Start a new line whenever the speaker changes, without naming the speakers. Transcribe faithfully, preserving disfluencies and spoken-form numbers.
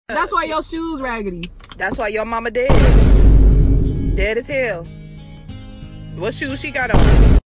That's why your shoes raggedy.
That's why your mama dead. Dead as hell. What shoes she got on?